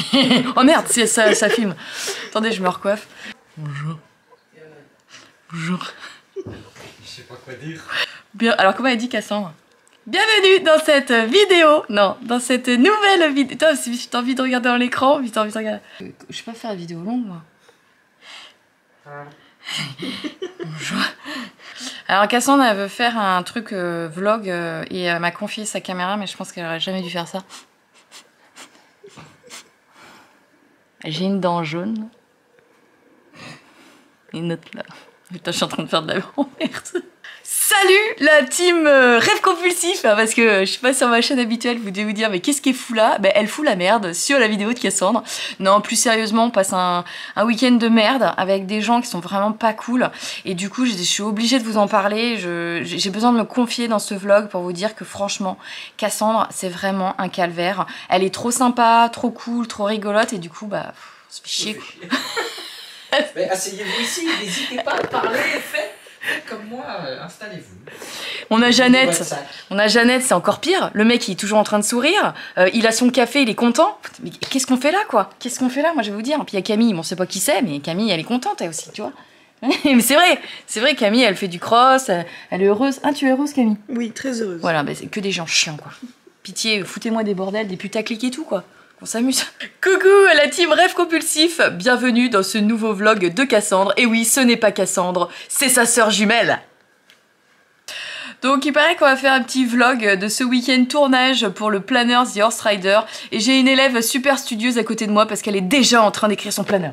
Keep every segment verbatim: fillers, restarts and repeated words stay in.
Oh merde, ça, ça filme. Attendez, je me recoiffe. Bonjour. Bonjour. Je sais pas quoi dire. Bien, alors comment elle dit Cassandre? Bienvenue dans cette vidéo. Non, dans cette nouvelle vidéo. Toi, si t'as envie de regarder dans l'écran, si t'as envie de regarder. Je sais pas faire la vidéo longue, moi. Bonjour. Alors Cassandre, elle veut faire un truc euh, vlog euh, et elle m'a confié sa caméra, mais je pense qu'elle aurait jamais dû faire ça. J'ai une dent jaune. Et une autre là. Putain, je suis en train de faire de la merde. Salut la team euh, Rêve Compulsif, hein, parce que euh, je suis pas sur ma chaîne habituelle, vous devez vous dire mais qu'est-ce qu'elle fout là? Ben elle fout la merde sur la vidéo de Cassandre. Non, plus sérieusement, on passe un, un week-end de merde avec des gens qui sont vraiment pas cool et du coup je, je suis obligée de vous en parler. J'ai besoin de me confier dans ce vlog pour vous dire que franchement Cassandre c'est vraiment un calvaire. Elle est trop sympa, trop cool, trop rigolote et du coup bah ça fait chier quoi. Mais asseyez-vous ici, n'hésitez pas à parler, faites comme moi, euh, installez-vous. On a Jeannette, on a Jeannette, c'est encore pire. Le mec il est toujours en train de sourire, euh, il a son café, il est content. Mais qu'est-ce qu'on fait là quoi? Qu'est-ce qu'on fait là? Moi je vais vous dire. Puis il y a Camille, bon, on sait pas qui c'est, mais Camille elle est contente elle aussi, tu vois. Mais c'est vrai, c'est vrai, Camille elle fait du cross, elle, elle est heureuse. Ah tu es heureuse Camille? Oui, très heureuse. Voilà, bah, c'est que des gens chiants quoi. Pitié, foutez-moi des bordels, des putaclics et tout quoi. On s'amuse. Coucou la team Rêve Compulsif, bienvenue dans ce nouveau vlog de Cassandre. Et oui, ce n'est pas Cassandre, c'est sa sœur jumelle. Donc il paraît qu'on va faire un petit vlog de ce week-end tournage pour le planner The Horse Rider. Et j'ai une élève super studieuse à côté de moi parce qu'elle est déjà en train d'écrire son planner.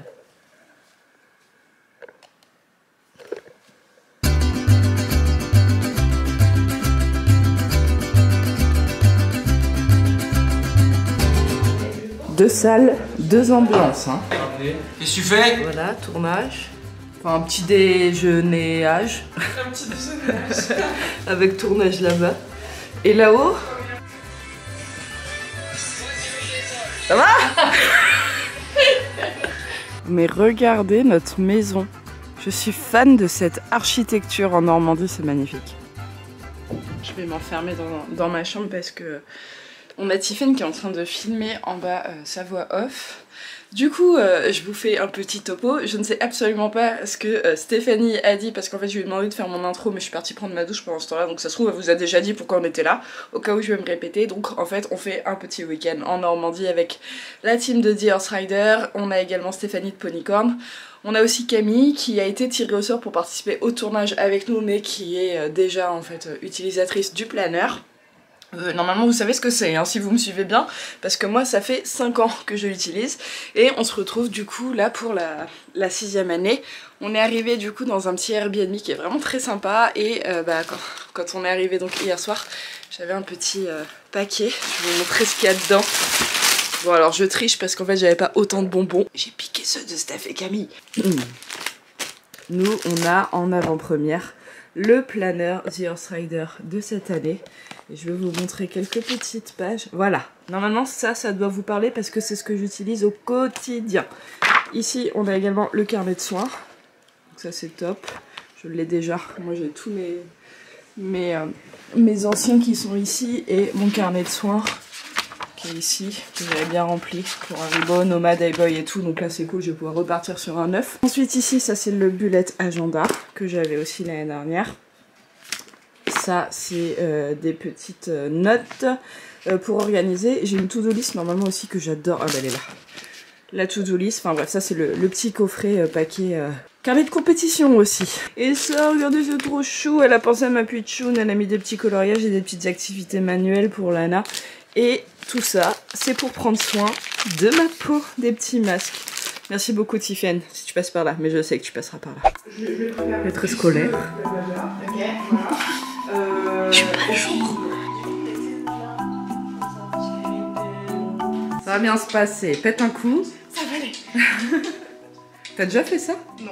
Deux salles, deux ambiances. Hein. Qu'est-ce que tu fais? Voilà, tournage. Enfin, un petit déjeunéage. Un petit déjeunéage. Avec tournage là-bas. Et là-haut. Ça va? Mais regardez notre maison. Je suis fan de cette architecture en Normandie, c'est magnifique. Je vais m'enfermer dans, dans ma chambre parce que on a Tiffen qui est en train de filmer en bas euh, sa voix off. Du coup, euh, je vous fais un petit topo. Je ne sais absolument pas ce que euh, Stéphanie a dit parce qu'en fait je lui ai demandé de faire mon intro mais je suis partie prendre ma douche pendant ce temps-là, donc ça se trouve elle vous a déjà dit pourquoi on était là, au cas où je vais me répéter. Donc en fait on fait un petit week-end en Normandie avec la team de The Horse Rider. On a également Stéphanie de Ponycorn. On a aussi Camille qui a été tirée au sort pour participer au tournage avec nous mais qui est euh, déjà en fait euh, utilisatrice du planner. Euh, normalement vous savez ce que c'est hein, si vous me suivez bien parce que moi ça fait cinq ans que je l'utilise et on se retrouve du coup là pour la, la sixième année. On est arrivé du coup dans un petit Airbnb qui est vraiment très sympa et euh, bah, quand, quand on est arrivé donc hier soir j'avais un petit euh, paquet, je vais vous montrer ce qu'il y a dedans. Bon alors je triche parce qu'en fait j'avais pas autant de bonbons, j'ai piqué ceux de Steph et Camille. Mmh. Nous on a en avant-première le planner The Horse Rider de cette année. Et je vais vous montrer quelques petites pages. Voilà, normalement ça, ça doit vous parler parce que c'est ce que j'utilise au quotidien. Ici, on a également le carnet de soins. Donc ça c'est top, je l'ai déjà. Moi j'ai tous mes, mes, euh, mes anciens qui sont ici et mon carnet de soins qui est ici, que j'avais bien rempli pour Haribo, Nomad, iBoy et tout. Donc là c'est cool, je vais pouvoir repartir sur un neuf. Ensuite ici, ça c'est le bullet agenda que j'avais aussi l'année dernière. Ça, c'est euh, des petites euh, notes euh, pour organiser. J'ai une to-do list normalement aussi que j'adore. Ah bah elle est là. La to-do list, enfin bref, ça c'est le, le petit coffret euh, paquet euh, carnet de compétition aussi. Et ça, regardez, c'est trop chou. Elle a pensé à ma pitchoun, elle a mis des petits coloriages et des petites activités manuelles pour Lana. Et tout ça, c'est pour prendre soin de ma peau, des petits masques. Merci beaucoup Tiffen, si tu passes par là, mais je sais que tu passeras par là. Maîtresse scolaire. Ok, voilà. Euh... Je suis pas à jour. Ça va bien se passer. Pète un coup. Ça va aller. T'as déjà fait ça? Non.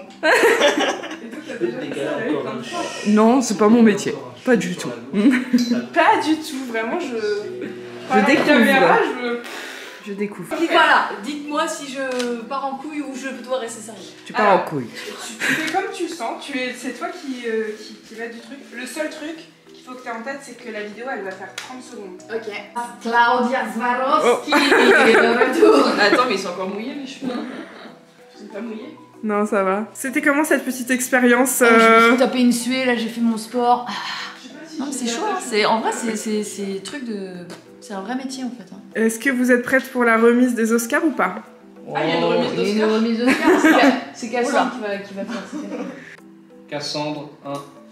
Non, c'est pas mon métier. Pas du tout. Pas du tout, vraiment je... Je découvre. Caméra, je... Je découvre. Voilà, dites-moi si je pars en couille ou je dois rester sérieux. Tu pars Alors, en couille. Tu, tu fais comme tu sens, tu es, c'est toi qui, euh, qui, qui va du truc. Le seul truc qu'il faut que tu aies en tête, c'est que la vidéo elle va faire trente secondes. Ok. Claudia Swarovski de retour. Attends, mais ils sont encore mouillés mes cheveux. Ils sont pas mouillés? Non, ça va. C'était comment cette petite expérience oh, euh... Je me suis tapé une suée, là j'ai fait mon sport. Non, mais c'est chaud, hein. C'est en vrai, c'est truc de. C'est un vrai métier en fait. Hein. Est-ce que vous êtes prête pour la remise des Oscars ou pas? Ah, il y a une remise d'Oscar. Il y a une remise d'Oscar. C'est Cassandre qui va, qui va faire ça. Cassandre, un.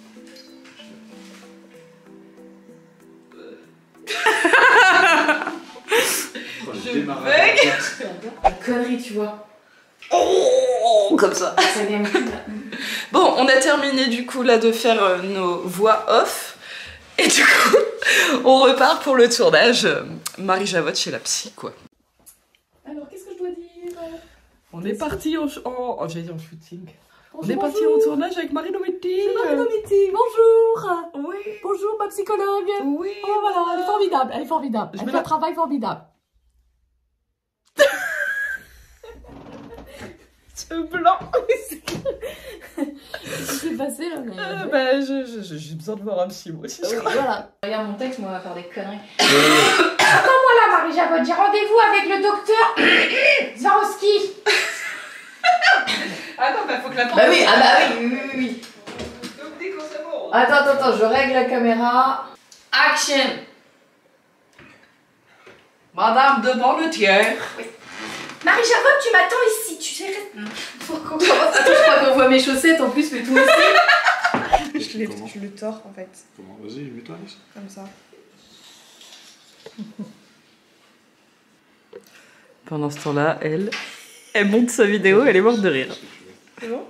Je bug. La connerie, tu vois. Oh, comme ça. Ça vient plus, là. Bon, on a terminé du coup là de faire euh, nos voix off. Et du coup, on repart pour le tournage. Marie javotte chez la psy, quoi. Alors, qu'est-ce que je dois dire? On est parti en... en... oh, j'allais dire en shooting. Bonjour, on est parti bonjour. au tournage avec Marie Dometti. Marie Dometti, bonjour. Oui. Bonjour, ma psychologue. Oui. Oh voilà, elle est formidable, elle est formidable. Je Elle me fait la- un travail formidable. Ce blanc. Qu'est-ce qui s'est passé là? Mais... Euh, bah, je- je- j'ai besoin de voir un psy, moi aussi. Oui, voilà. Regarde mon texte, moi, on va faire des conneries. Attends-moi là, Marie Javotte, j'ai rendez-vous avec le docteur Swarovski. Ah non, bah faut que la Bah oui, ah bah oui, oui, oui, oui. Donc dès qu'on c'est bon. Attends, attends, attends, je règle la caméra. Action. Madame de Bonnetière. Marie Javotte, tu m'attends ici, tu sais. Faut qu'on commence. Attends, je crois qu'on voit mes chaussettes en plus, mais toi aussi. Je, les, je le tords en fait, Comment? Vas-y, mets-toi là. comme ça. Pendant ce temps-là, elle, elle monte sa vidéo, elle est morte de rire. C'est bon?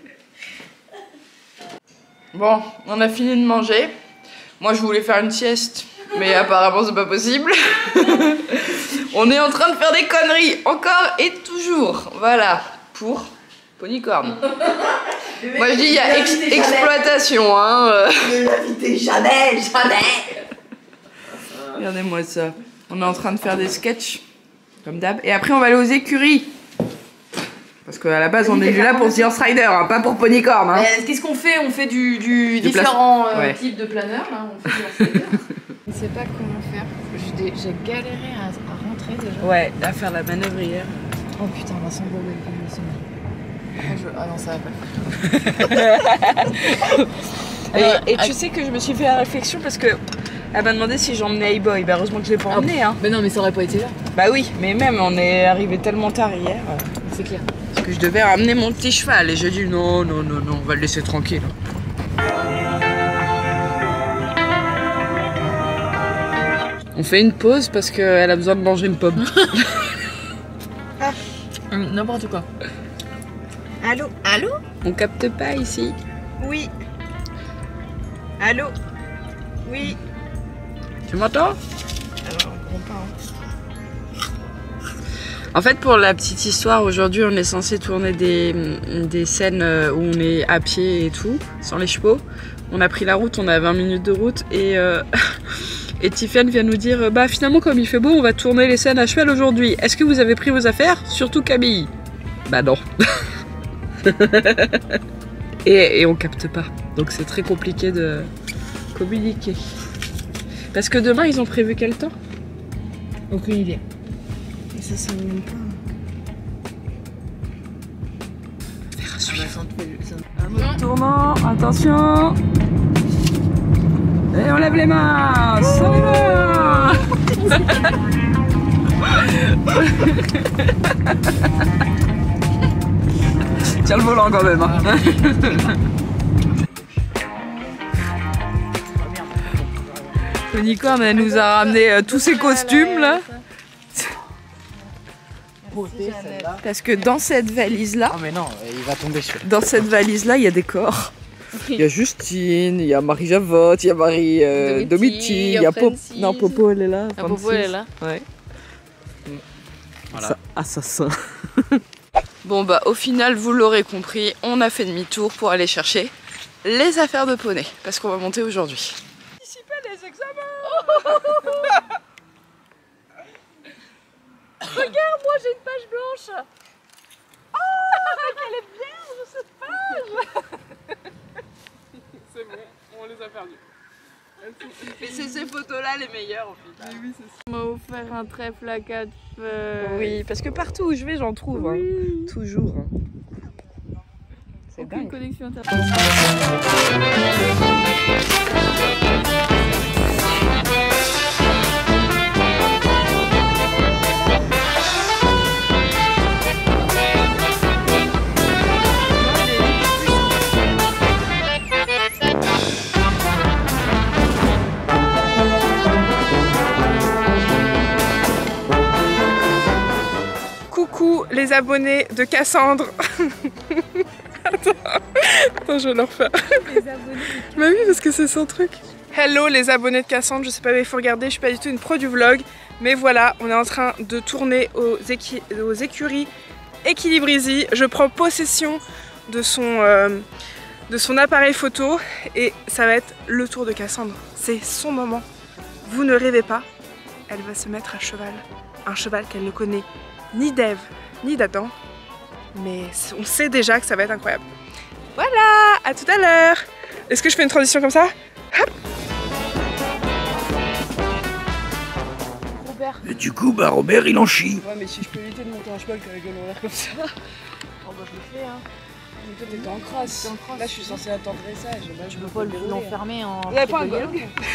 Bon, on a fini de manger. Moi, je voulais faire une sieste, mais apparemment, c'est pas possible. On est en train de faire des conneries, encore et toujours. Voilà, pour Ponycorn. Moi, je dis, il y a ex exploitation, hein. euh. Ne l'invitez jamais, jamais. Regardez-moi ça. On est en train de faire des sketchs, comme d'hab. Et après, on va aller aux écuries. Parce qu'à la base, on est venu là pour The Rider, hein, pas pour Ponycorn. Hein. Qu'est-ce qu'on fait? On fait du, du Du différents euh, ouais. types de planeurs, là. On fait du Je ne sais pas comment faire. J'ai j'ai galéré à, à rentrer déjà. Ouais, à faire la manœuvrière. Oh putain, on va s'embrouiller comme le sommet. Oh, je... Ah non, ça va pas le faire. Et, et tu sais que je me suis fait la réflexion parce que elle m'a demandé si j'emmenais A-Boy. Bah heureusement que je l'ai pas emmené. Hein. Mais non, mais ça aurait pas été là. Bah oui, mais même on est arrivé tellement tard hier euh, C'est clair. parce que je devais ramener mon petit cheval et j'ai dit non, non, non, non, on va le laisser tranquille. On fait une pause parce qu'elle a besoin de manger une pomme. Hum, N'importe quoi. Allô? Allô? On capte pas ici. Oui. Allô? Oui. Tu m'entends? En fait, pour la petite histoire, aujourd'hui, on est censé tourner des, des scènes où on est à pied et tout, sans les chevaux. On a pris la route, on a vingt minutes de route et, euh, et Tiffany vient nous dire bah finalement, comme il fait beau, on va tourner les scènes à cheval aujourd'hui. Est-ce que vous avez pris vos affaires? Surtout Camille. Bah non. et, et on capte pas. Donc c'est très compliqué de communiquer. Parce que demain, ils ont prévu quel temps? Aucune idée. Et ça, ça ne pas. Tournant, attention. Et on lève les mains. Sur les mains. Tiens le volant quand même. Hein. Ponycorn, elle nous a ramené euh, tous ses costumes là. Parce que dans cette valise là, Ah mais non, il va tomber sur. dans cette valise là, il y a des corps. Il y a Justine, il y a Marie Javotte, il y a Marie euh, Dometti, il y a Popo. Non, Popo elle est là. Ah, Popo, elle est là. Ouais. Voilà. Ça, assassin. Bon bah au final, vous l'aurez compris, on a fait demi-tour pour aller chercher les affaires de poney. Parce qu'on va monter aujourd'hui. Anticiper les examens. Regarde, moi j'ai une page blanche. Oh, quelle est vierge cette page. C'est bon, on les a perdus. Et c'est ces photos-là les meilleures au final. Oui, on m'a offert un trèfle à quatre feuilles. Oui, parce que partout où je vais, j'en trouve. Oui. Hein. Toujours. Hein. C'est dingue. Aucune connexion internet. Coucou les abonnés de Cassandre. Attends, attends, je vais leur faire. Les abonnés. Bah oui, parce que c'est son truc. Hello les abonnés de Cassandre, je sais pas, mais il faut regarder, je suis pas du tout une pro du vlog. Mais voilà, on est en train de tourner aux, équi aux écuries Equilibrizy. Je prends possession de son, euh, de son appareil photo et ça va être le tour de Cassandre. C'est son moment. Vous ne rêvez pas, elle va se mettre à cheval. Un cheval qu'elle ne connaît ni d'Ève, ni d'Adam. Mais on sait déjà que ça va être incroyable. Voilà, à tout à l'heure. Est-ce que je fais une transition comme ça? Hop. Robert. Et du coup, bah Robert, il en chie. Ouais, mais si je peux éviter de monter un cheval qui a la gueule en l'air comme ça. Oh bah je le fais, hein. Mais toi t'es en crosse. En crosse. Là je suis censée attendre dressage. Bah, je peux pas l'enfermer en. Vous avez pas un golf?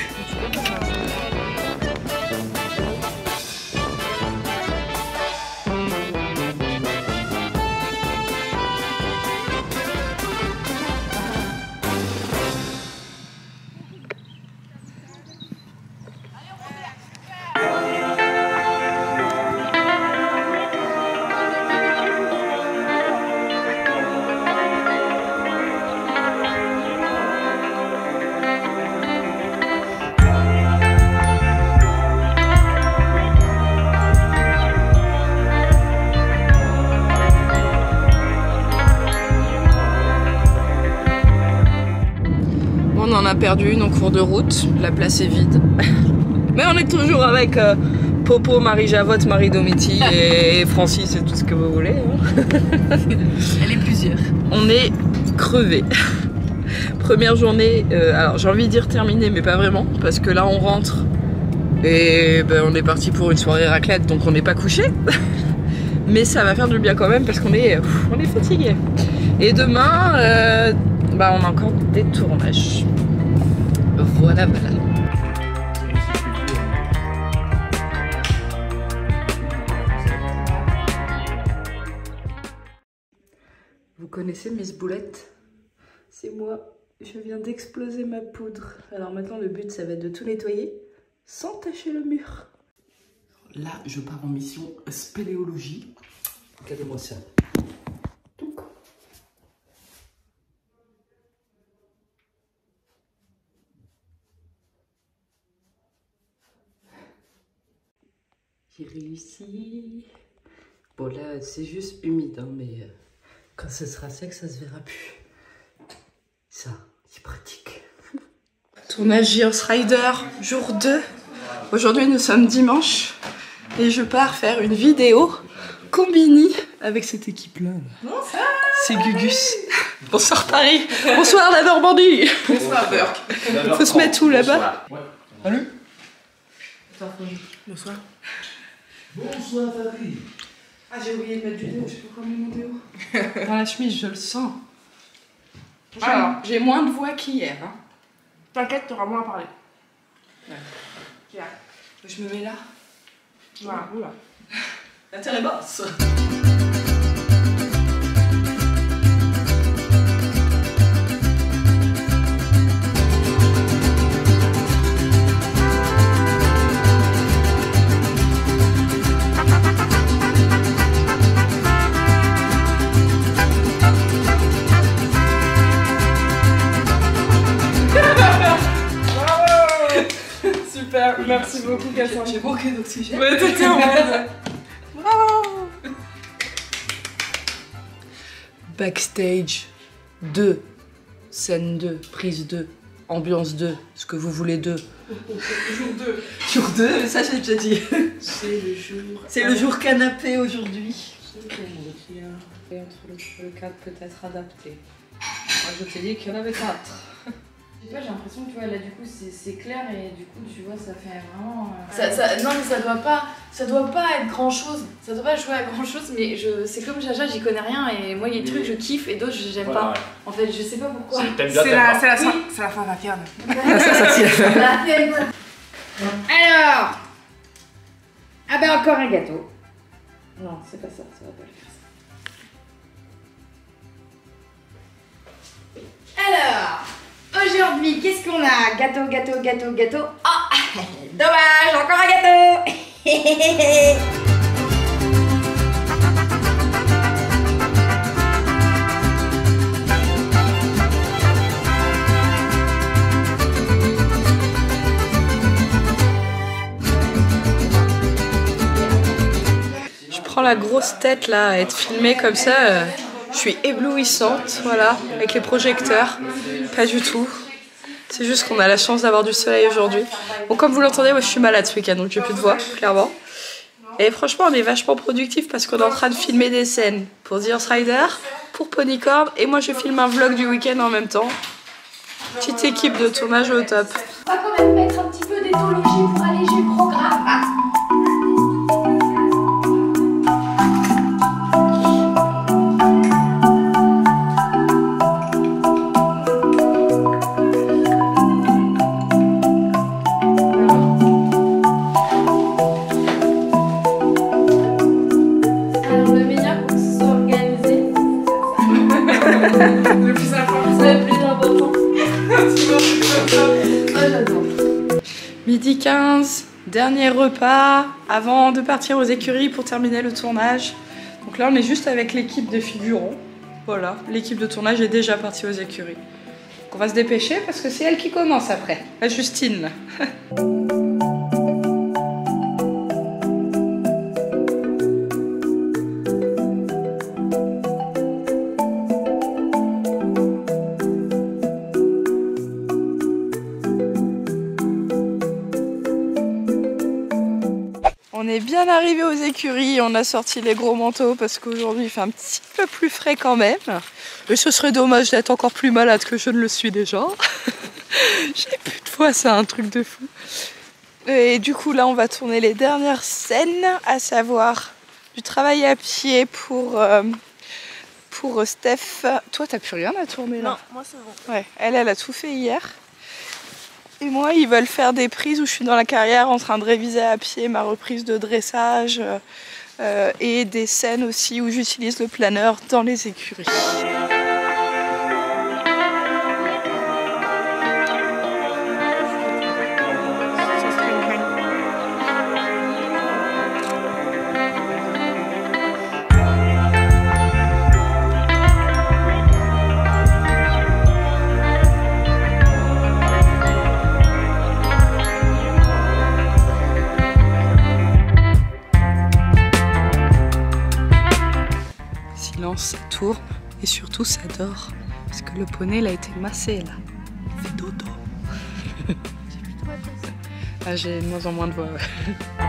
On en a perdu une en cours de route, la place est vide. Mais on est toujours avec euh, Popo, Marie Javotte, Marie Domiti et Francis et tout ce que vous voulez. Hein. Elle est plusieurs. On est crevés. Première journée, euh, alors j'ai envie de dire terminée, mais pas vraiment, parce que là on rentre et ben, on est parti pour une soirée raclette, donc on n'est pas couché. Mais ça va faire du bien quand même parce qu'on est, on est fatigué. Et demain, euh, bah, on a encore des tournages. Voilà, voilà. Vous connaissez Miss Boulette? C'est moi. Je viens d'exploser ma poudre. Alors maintenant, le but, ça va être de tout nettoyer sans tacher le mur. Là, je pars en mission spéléologie. Regardez-moi ça. J'ai réussi. Bon là c'est juste humide hein, mais euh, quand ce sera sec ça se verra plus. Ça, c'est pratique. Tournage Gears Rider, jour deux. Aujourd'hui nous sommes dimanche et je pars faire une vidéo combini avec cette équipe là. Bonsoir. C'est Gugus. Bonsoir Paris. Bonsoir la Normandie. Bonsoir Burke. Faut se mettre où là-bas? Salut. Bonsoir. Bonsoir Paris. Ah j'ai oublié de mettre du déo, je sais pas comment mon déo. Dans la chemise je le sens. Alors, j'ai moins de voix qu'hier. Hein. T'inquiète, t'auras moins à parler. Ouais. Je me mets là. Voilà. Oula. L'intérêt basse. Super, merci beaucoup Cassandre. J'ai manqué d'oxygène. Ouais, t'étais en mode. Bravo. Backstage deux, scène deux, prise deux, ambiance deux, ce que vous voulez deux. Jour deux. Jour deux, ça j'ai déjà dit. C'est le jour. C'est le jour canapé aujourd'hui. Et entre le, le quatre peut-être adapté. Moi je t'ai dit qu'il y en avait quatre. Je sais pas, j'ai l'impression que tu vois, là du coup c'est clair et du coup tu vois ça fait vraiment... Euh... Ça, ça, non mais ça doit pas, ça doit pas être grand chose, ça doit pas jouer à grand chose, mais je, c'est comme Jaja, j'y connais rien et moi il y a des trucs je kiffe et d'autres j'aime voilà, pas. Ouais. En fait je sais pas pourquoi. C'est la, la, la, oui. la fin de la fierne. Alors, ah ben encore un gâteau. Non c'est pas ça, ça va pas le faire ça. Alors. Aujourd'hui, qu'est-ce qu'on a? Gâteau, gâteau, gâteau, gâteau. Oh, dommage, encore un gâteau. Je prends la grosse tête là à être filmée comme ça. Euh... Je suis éblouissante, voilà, avec les projecteurs. Pas du tout. C'est juste qu'on a la chance d'avoir du soleil aujourd'hui. Bon, comme vous l'entendez, moi je suis malade ce week-end, donc j'ai plus de voix, clairement. Et franchement, on est vachement productif parce qu'on est en train de filmer des scènes pour The Horse Rider, pour Ponycorn, et moi je filme un vlog du week-end en même temps. Petite équipe de tournage au top. On va quand même mettre un petit peu d'éthologie pour alléger le programme. Ah. Le plus important. C'est le plus important. Oh, j'adore. Midi quinze, dernier repas avant de partir aux écuries pour terminer le tournage. Donc là, on est juste avec l'équipe de figurants. Voilà, l'équipe de tournage est déjà partie aux écuries. Donc on va se dépêcher parce que c'est elle qui commence après. La Justine. On est bien arrivé aux écuries, on a sorti les gros manteaux parce qu'aujourd'hui il fait un petit peu plus frais quand même. Et ce serait dommage d'être encore plus malade que je ne le suis déjà. J'ai plus de voix, c'est un truc de fou. Et du coup là on va tourner les dernières scènes, à savoir du travail à pied pour, euh, pour Steph. Toi t'as plus rien à tourner là? Non, moi c'est bon. Ouais, elle, elle a tout fait hier. Et moi, ils veulent faire des prises où je suis dans la carrière en train de réviser à pied ma reprise de dressage euh, et des scènes aussi où j'utilise le planeur dans les écuries. Ça tourne et surtout ça dort parce que le poney il a été massé là. Il fait dodo. Ah, j'ai de moins en moins de voix. Ouais.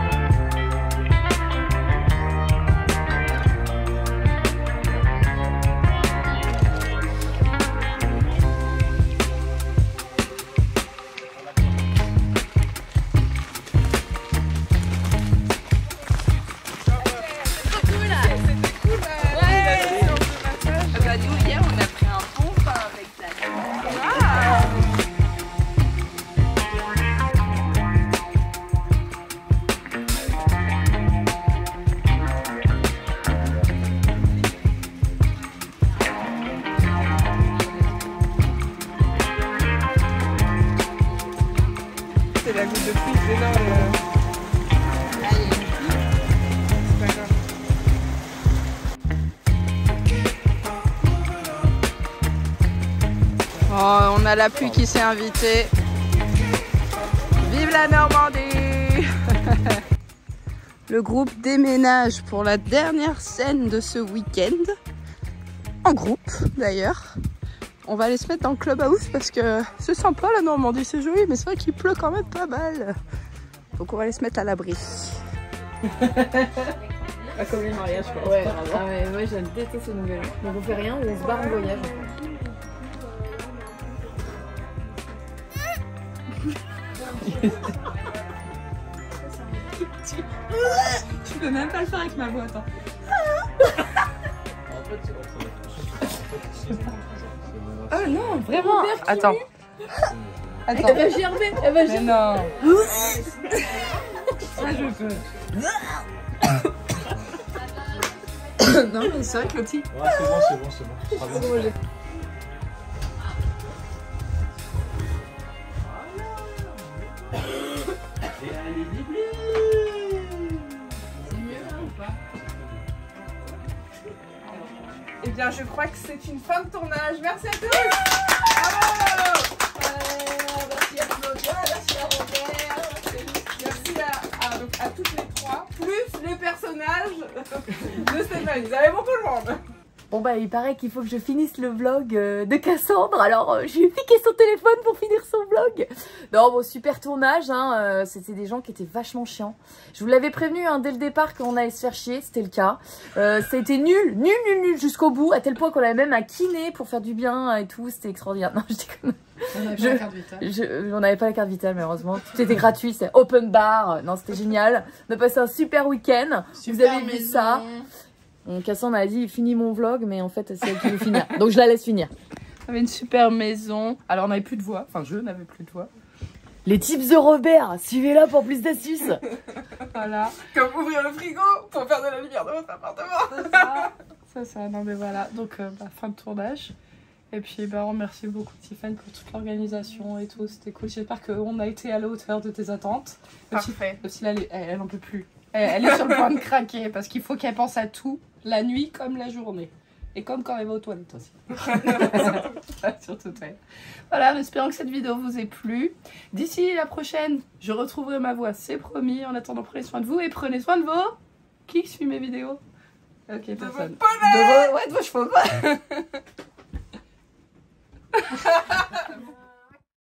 La goutte de pluie, c'est là. C'est pas grave. Oh, on a la pluie qui s'est invitée. Vive la Normandie. Le groupe déménage pour la dernière scène de ce week-end. En groupe d'ailleurs. On va aller se mettre dans le clubhouse parce que c'est sympa la Normandie, c'est joli, mais c'est vrai qu'il pleut quand même pas mal. Donc on va aller se mettre à l'abri. Pas comme les mariages quoi. Ouais, ah ouais, ouais, je déteste ce nouvel an. Donc on fait rien, on se barre en voyage. Je peux même pas le faire avec ma voix, attends. Ah non, vraiment. Attends. Attends. Elle va gerber, elle va gerber. Mais non. Ça je peux. Non mais c'est vrai que l'outil. Ouais, c'est bon, c'est bon, c'est bon. C'est bon. Eh bien, je crois que c'est une fin de tournage. Merci à tous. Bravo. Merci à Claudia, merci à Robert, merci à, à, donc, à toutes les trois, plus le personnage de Stéphanie. Vous avez bon tout le monde. Bon bah il paraît qu'il faut que je finisse le vlog euh, de Cassandre, alors euh, je lui ai piqué son téléphone pour finir son vlog. Non bon super tournage, hein, euh, c'était des gens qui étaient vachement chiants. Je vous l'avais prévenu hein, dès le départ qu'on allait se faire chier, c'était le cas. Euh, ça a été nul, nul, nul, nul jusqu'au bout, à tel point qu'on avait même un kiné pour faire du bien et tout, c'était extraordinaire. Non je déconne. On n'avait Je- pas la carte vitale. Je- on n'avait pas la carte vitale malheureusement, tout était gratuit, c'était open bar, non c'était génial. On a passé un super week-end, vous avez vu ça. Donc Cassandre a dit finis mon vlog, mais en fait c'est elle qui veut finir. Donc je la laisse finir. On avait une super maison. Alors on n'avait plus de voix. Enfin je n'avais plus de voix. Les tips de Robert, suivez-la pour plus d'astuces. Voilà. Comme ouvrir le frigo pour faire de la lumière dans votre appartement. C'est ça. C'est ça. Non mais voilà. Donc euh, bah, fin de tournage. Et puis bah, on remercie beaucoup Tiffany pour toute l'organisation et tout. C'était cool. J'espère qu'on a été à la hauteur de tes attentes. Même si- Parfait. même si là, elle, est- elle, elle en peut plus. Elle, elle est sur le point de craquer parce qu'il faut qu'elle pense à tout, la nuit comme la journée. Et comme quand elle va aux toilettes aussi. Surtout elle. Voilà, en espérant que cette vidéo vous ait plu. D'ici la prochaine, je retrouverai ma voix, c'est promis. En attendant, prenez soin de vous et prenez soin de vos... Qui suit mes vidéos? Ok, personne. De vos... Ouais, de vos chevaux.